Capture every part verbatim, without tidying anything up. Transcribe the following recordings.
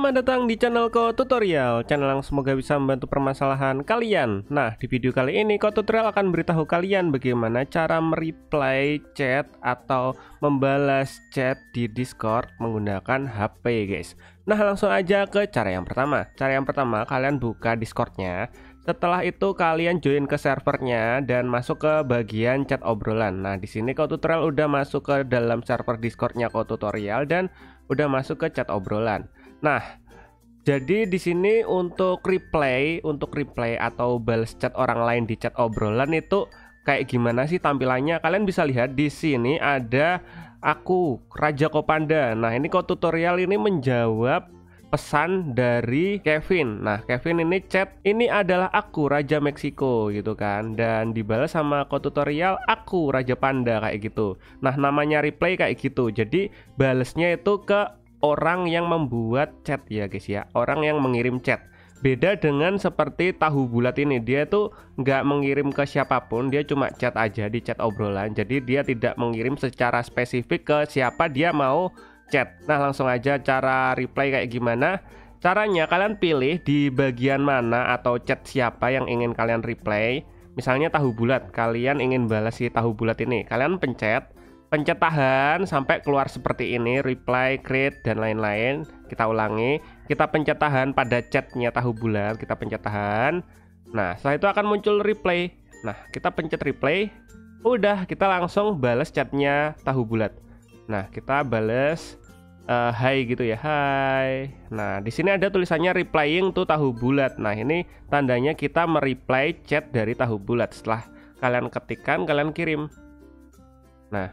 Selamat datang di channel Ko Tutorial, channel yang semoga bisa membantu permasalahan kalian. Nah, di video kali ini Ko Tutorial akan beritahu kalian bagaimana cara mereply chat atau membalas chat di Discord menggunakan H P, guys. Nah, langsung aja ke cara yang pertama. Cara yang pertama, kalian buka Discordnya. Setelah itu kalian join ke servernya dan masuk ke bagian chat obrolan. Nah, di sini Ko Tutorial udah masuk ke dalam server Discordnya Ko Tutorial dan udah masuk ke chat obrolan. Nah, jadi di sini untuk replay, untuk replay atau balas chat orang lain di chat obrolan itu kayak gimana sih tampilannya? Kalian bisa lihat di sini ada aku Raja Kopanda. Nah, ini Ko Tutorial ini menjawab pesan dari Kevin. Nah, Kevin ini chat, ini adalah aku Raja Meksiko gitu kan, dan dibalas sama Ko Tutorial aku Raja Panda kayak gitu. Nah, namanya replay kayak gitu. Jadi balesnya itu ke orang yang membuat chat ya guys ya, orang yang mengirim chat. Beda dengan seperti tahu bulat ini, dia tuh nggak mengirim ke siapapun, dia cuma chat aja di chat obrolan. Jadi dia tidak mengirim secara spesifik ke siapa dia mau chat. Nah, langsung aja cara reply kayak gimana. Caranya kalian pilih di bagian mana atau chat siapa yang ingin kalian reply. Misalnya tahu bulat, kalian ingin balas si tahu bulat ini, kalian pencet pencet tahan sampai keluar seperti ini, reply, create, dan lain-lain. Kita ulangi, kita pencet tahan pada chatnya tahu bulat, kita pencet tahan. Nah, setelah itu akan muncul reply. Nah, kita pencet reply, udah kita langsung balas chatnya tahu bulat. Nah, kita balas uh, hai gitu ya, hai. Nah, di sini ada tulisannya replying to tahu bulat. Nah, ini tandanya kita mereply chat dari tahu bulat. Setelah kalian ketikkan, kalian kirim. Nah,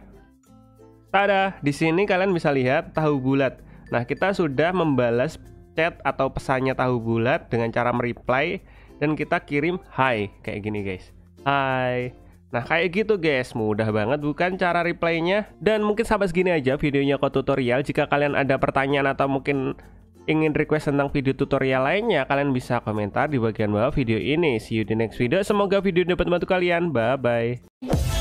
tada, di sini kalian bisa lihat tahu bulat. Nah, kita sudah membalas chat atau pesannya tahu bulat dengan cara mereply dan kita kirim hai kayak gini guys. Hai. Nah, kayak gitu guys, mudah banget bukan cara reply-nya. Dan mungkin sampai segini aja videonya Ko Tutorial. Jika kalian ada pertanyaan atau mungkin ingin request tentang video tutorial lainnya, kalian bisa komentar di bagian bawah video ini. See you di next video. Semoga video ini dapat membantu kalian. Bye bye.